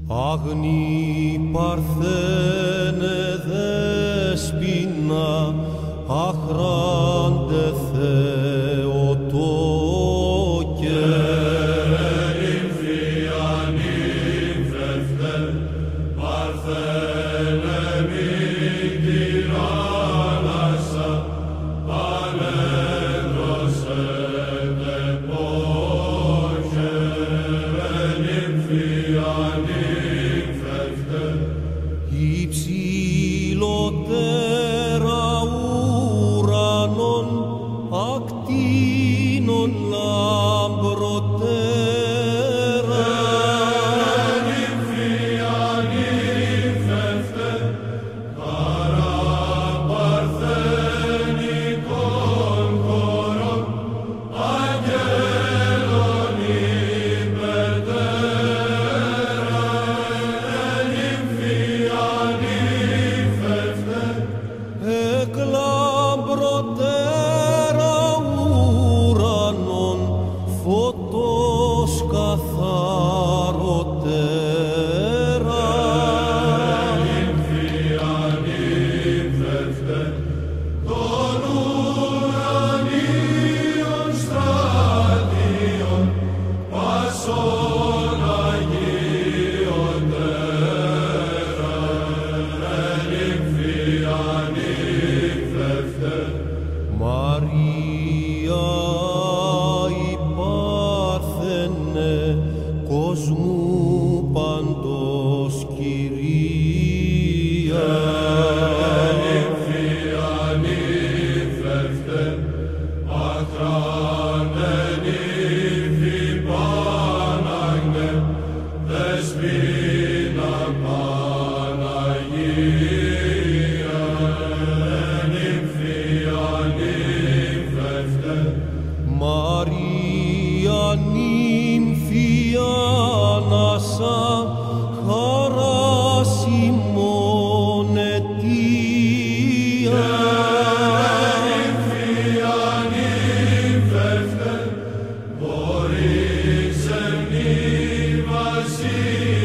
Άγνη Παρθένε δέσποινα, αχράντε Θεοτόκε. Νύμφια νύμφευτε, Παρθένε μην τυράννασα, ανέδροσετε πόχε. Νύμφια νύμφευτε, υψηλότερα ουρανών, ακτίνων λαμπροτέρα. νύμφια νύμφευτε, χαρά παρθενικών χωρών, αγγέλων υπετέρα. Νύμφια νύμφευτε, Εκ λαμπροτέρα ουρανών, φωτός καθαροτέρα. νύμφια νύμφευτε, των ουρανίων στρατιών, πάσων αγίοντέρα. Νύμφια νύμφευτε, Μαρία η Παρθένε, κόσμου παντός κυρία. νύμφια νύμφευτε, αχράντε νύμφη Πάναγνε, δεσποινα Παναγία. Νύμφια νύμφευτε, Μαρία νύμφια ανάσα, χαράς ημών αιτία. νύμφια νύμφευτε, μπορείς εμνή βασίλεια.